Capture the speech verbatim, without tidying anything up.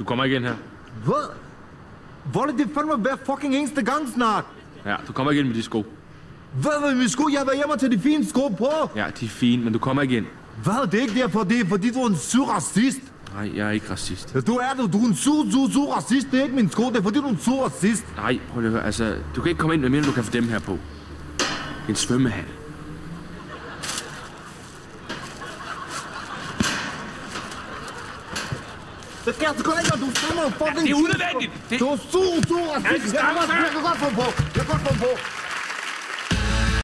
Du kommer ikke ind her. Hvad? Volle, det fandme hver fucking eneste gang snart. Ja, du kommer ikke ind med de sko. Hvad med mine sko? Jeg har været hjemme til de fine sko på. Ja, de er fine, men du kommer ikke ind. Hvad? Det er ikke derfor, det er fordi du er en sur racist. Nej, jeg er ikke racist. Ja, du er du. Du er en sur, sur, sur racist. Det er ikke min sko, det er fordi du er en sur racist. Nej, prøv lige at høre. Altså, du kan ikke komme ind med mere, du kan få dem her på. En svømmehal. Det skal altså gå ikke, du stemmer fucking... Ja, det er unødvendigt! Du er sur, sur racist. Jeg kan godt få på. Jeg kan godt få på.